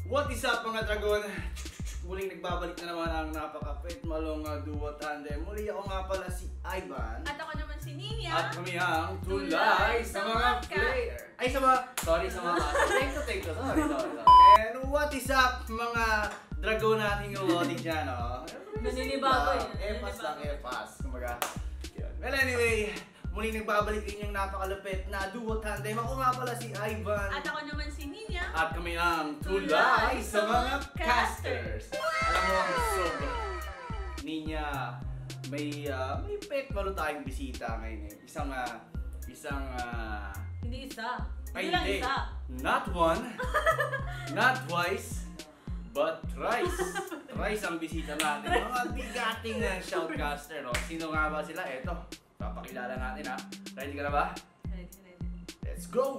What is up mga dragon? Muling nagbabalik na naman ang napaka-pet malong duo tandem. Muli ako nga pala si Ivan. At ako naman si Ninya. At kami ang tulay sa mga player. Ay sa mga, sorry sa mga take to. Sorry. And what is up mga dragon nating uwadi dyan, no? Naninibago yun. Epas. Kumbaga, yun. Well anyway, muling nagbabalik din yung napakalupit na duo tandem. Ako nga pala si Ivan. At ako naman si Ninya. At kami ang tulay sa mga casters. Alam mo ang sobrang Ninya, may pet malo tayong bisita ngayon eh. Hindi isa. Ay, Hindi lang hindi. isa. Not one, not twice, but thrice. Thrice ang bisita natin. Mga bigating shoutcaster, no? Sino nga ba sila? Eto, papakilala natin ha. Ready ka na ba? Ready. Let's go!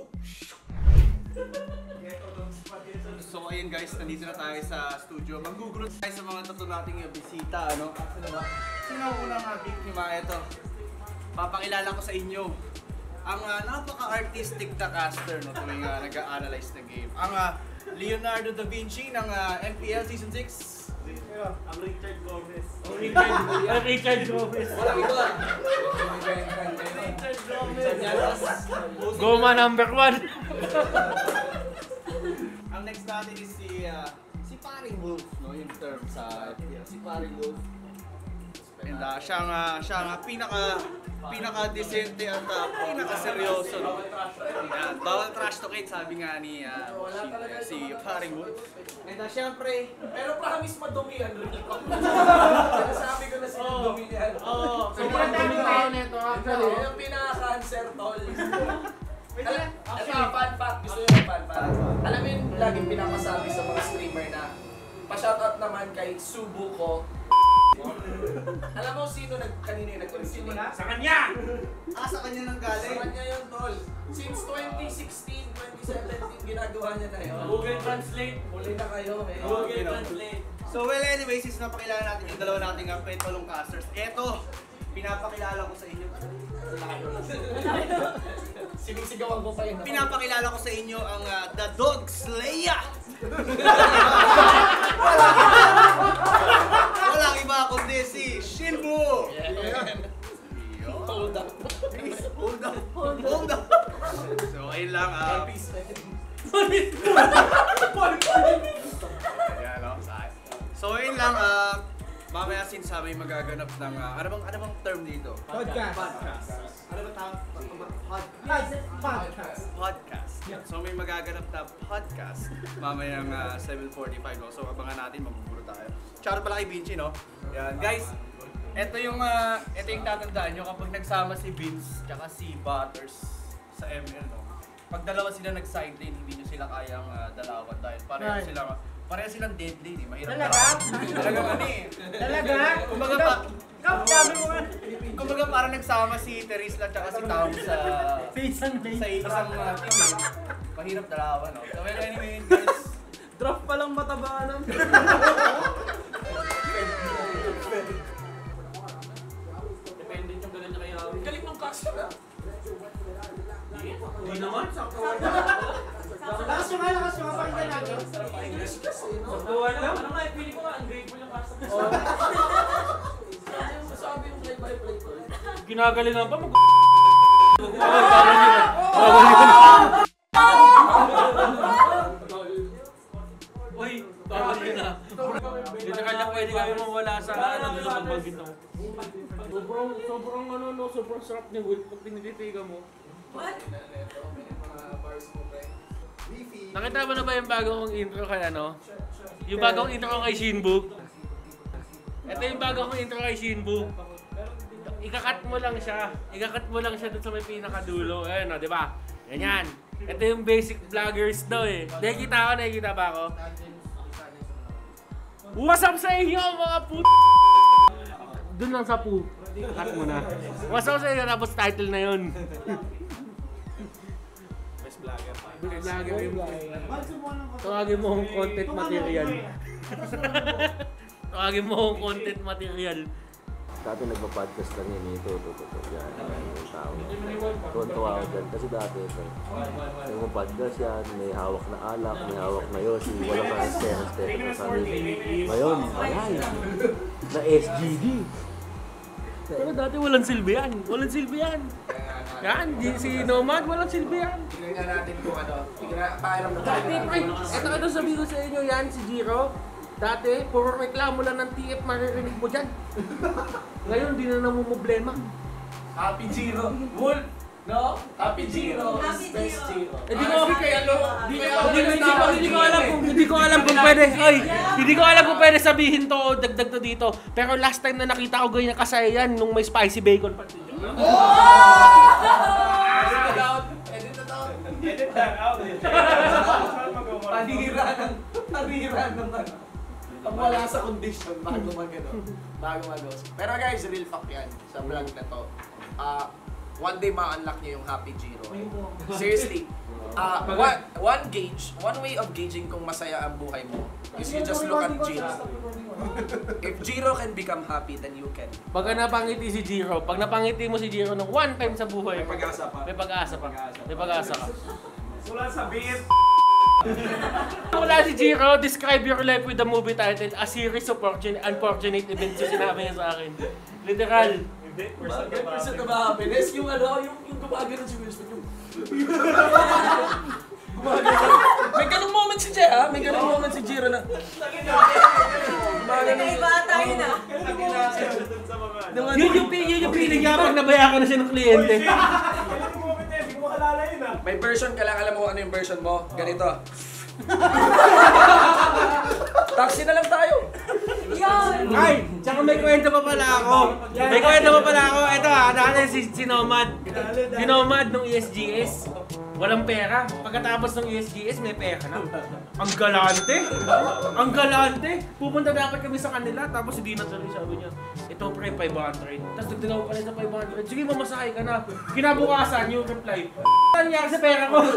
So ayun guys, nandito na tayo sa studio. Maggugulo tayo sa mga tatlo nating bisita, ano? Sino ang unang biktima? Ito. Papakilala ko sa inyo ang napaka-artistic na caster, no, tuwing nag-a-analyze ng game. Ang Leonardo da Vinci ng MPL Season 6. Ang Richard Gomez. Richard Gomez. Walang iba. Richard Gomez. Goma number 1. Ang next natin is si Paring Wolf, no, yung term sa FPL. Si Paring Wolf. And siya nga pinaka-decente at pinaka-seryoso, no? Yan, bawal trash talk sabi nga ni si Paring Wolf. And syempre, Pero promise madumihan rin ako. Sabi ko na sila dumihan. Oo. So, dumihan nito actually. Yung pinaka-cancer, tol. Ito, fun fact. Gusto nyo yung fun fact. Alam mo yung laging pinakasabi sa mga streamer na pa-shoutout naman kay Subuko. Alam mo sino kanina yung nag-originate? Sa kanya! sa kanya nang galing. Sa kanya yun, tol. Since 2016, 2017, ginagawa niya na yun. Google Translate. Huli na kayo, eh. Google Translate. So well anyway, since napakilala natin yung dalawa nating pet palong casters, eto, pinapakilala ko sa inyo. Sinisigawan ko pa yun. Pinapakilala ko sa inyo ang The Dog Slayer! Walang iba kundi si Shinbu! Hold up. Hold up! So ayun lang, ayan, no? So ayun lang, mamaya since may magaganap ng, ano bang term dito? Podcast. Ano ba tawag? Podcast. So may magaganap na podcast mamayang 7:45, no? So abangan natin, magbuburo tayo. Shout out pala kay Vinci, no? Yan, guys. Ito yung tatandaan nyo kapag nagsama si Vince tsaka si Butters sa ML, no? Pag dalawa sila nag-side lane, hindi nyo sila kayang dalawan dahil pareho silang deadly, mahirap. Talaga? Talaga gani. Talaga? Kumbaga parang nagsama si Teresla tsaka si Tom sa isang team. Mahirap dalawan, no? So well, anyway, guys. Draft pa lang matabanan. Depende yung ganun niya kaya. Galing ng caster, ah. Hindi naman. Lakas yung pakinggan natin. English kasi, no? Buwan lang. Ano nga, pili ko nga, ungrateful yung custom. Sabi yung play-by-play ko. Ginagalingan pa, Uy, bawal yun ah. Hindi na kanya pwede kami mawala sa ano sa pagbanggit ako. Sobrang sarap ni Wolf pag tinititigan mo. What? Nakita mo na ba yung bagong intro kay ano? Yung bagong intro kay Shinbu? Ito yung bagong intro kay Shinbu. Ikakat mo lang siya. Ikakat mo lang siya dun sa may pinakadulo. Ayan o, di ba? Ganyan. Ito yung basic vloggers daw eh. Nakikita ba ako? What's up sa inyo mga Dun lang sa cut mo na. What's up sa inyo tapos title na yun. Best vlogger. Vlogger yung tawagin mo ang content material. Tawagin mo ang content material. Dati nagpa-podcast lang yun, ito. Yan, yung tao. Tuwan-tuwa ako dyan. Kasi dati, nagpa-podcast yan, may hawak na alak, may hawak na yosi, walang ka-stay sa amin. Ngayon, alay, na SGD. Pero dati walang silbi yan. Walang silbi yan. Yan, si Nomad, walang silbi yan. Tingnan nga natin kung ano. Pakiram na Dati, pre, eto ano sabihin ko sa inyo yan, si Jiro. Dati, puro reklamo lang ng TF, maririnig mo dyan. Ngayon, di na namumblema. Happy Giro. Wolf. No? Happy Giro. Happy Best Giro. Giro. Hindi ko alam kung pwede. Ay, hindi ko alam kung pwede sabihin to o dagdag to dito. Pero last time na nakita ko ganyan kasaya yan nung may spicy bacon pa. Edit that out. Panira ng ang wala sa condition bago mag-ano. Pero guys, real fact yan sa vlog na to. One day ma-unlock nyo yung Happy Giro. Seriously. One way of gauging kung masaya ang buhay mo is you just look at Giro. If Giro can become happy, then you can. Pagka napangiti si Jiro, pag napangiti mo si Jiro ng one time sa buhay, May pag-asa pa. may pag-asa pa. May pag-asa ka. Wala sa beat. Wala si Jiro, describe your life with the movie title, a series of unfortunate events yung sinabi niya sa akin. Literal. Percent of happiness, yung ano, yung gumagano si Will Smith, yung gumagano. May ganung moment si Jay, ha? May ganung moment si Jiro na. Iba tayo na. Yun yung feeling niya pag nabayakan na siya ng kliyente. May version ka lang, alam mo kung ano yung version mo? Ganito. Taxi na lang tayo. Ay, tsaka may kwento pa pala ako. May kwento pa pala ako. Ito dati si Nomad. Si Nomad nung ESGS. Walang pera. Pagkatapos ng ESGS, may pera na. Ang galante. Ang galante. Pupunta dapat kami sa kanila, tapos hindi na tuloy, sabi niya. Ito pre, 500. Tapos dagdagan ko pa rin sa 500. Sige, mamasahe ka na. Kinabukasan, yung reply. Ano nangyari sa pera ko?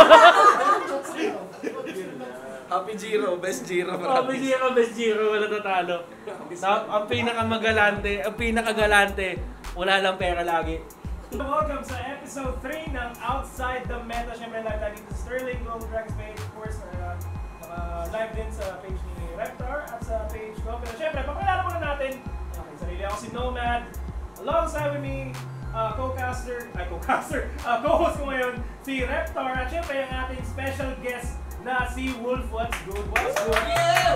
Happy Giro, best Giro. Happy Giro, best Giro, wala tatalo. Ang pinakagalante, wala lang pera lagi. Welcome sa episode 3 ng Outside the Meta. Siyempre live tayo dito sa Sterling Gold Drags page. Of course, live din sa page ni Reptar at sa page ko. Pero siyempre, pakilala muna natin. Okay, sarili ako si Nomad. Alongside with me, co-host ko ngayon, si Reptar. At siyempre, ang ating special guest na si Wolf. What's good? What's good? Yeah!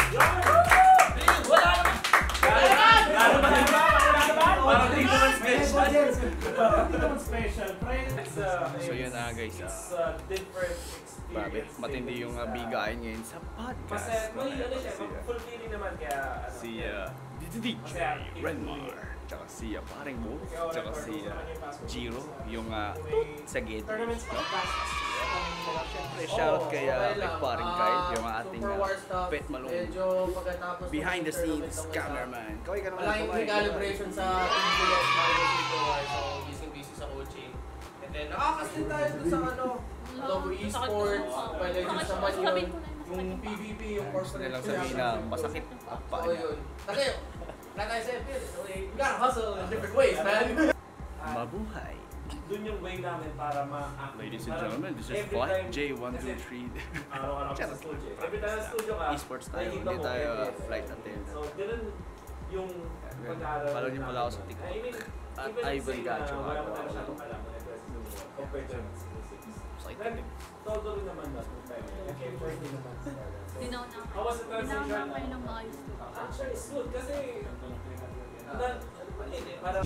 Wala naman! Ano ba diba? Parang di naman special. Hindi naman special. So yun na guys. It's different Grabe, experience. matindi yung bigayan ngayon sa podcast. Kasi may ano siya, fulfilling naman kaya ano. Si DJ Renmar, tsaka si paring mo, tsaka si Jiro, yung sa gate. Tournaments No? Siyempre, shoutout kay paring Kyle, yung ating pet malong behind the scenes cameraman. Kaway ka naman. Wala yung recalibration sa PBS bago dito so busy sa coaching. And then nakakasin tayo dun sa ano, Logo Esports, pwede yun sa man yung PvP, yung course Gusto nilang sabihin na masakit ang paa Oo niya. yun. Kasi, like I said, you gotta hustle in different ways, man. Mabuhay. Doon yung way namin para ma-act. Ladies and gentlemen, this is Flight J123. Araw-araw sa studio. Every time sa studio ka, Esports tayo, nakikita hindi mo tayo every- flight attendant. So, ganun yung pag-aaral. Follow niyo pala ako sa TikTok. I mean, At even Ivan say na Gacho, wala gagawa mo tayo ako masyadong ng- alam na compared to physics. Excited. Then, todo rin naman na. Nag-effort din naman. Dinaw na How was the transition? kayo ng maayos to. Actually, it's good kasi parang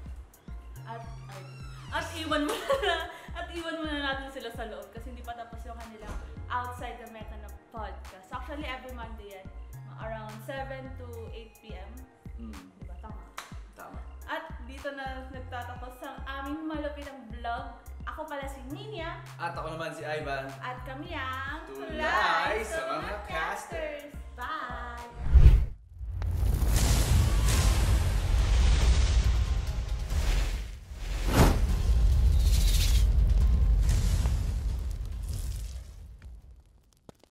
At iwan muna natin sila sa loob kasi hindi pa tapos yung kanilang Outside the Meta na podcast. Actually, every Monday yan. Around 7 to 8 p.m. Diba? Tama. Tama. At dito na nagtatapos ang aming malupitang vlog. Ako pala si Ninya At ako naman si Ivan. at kami ang Tulay sa mga casters.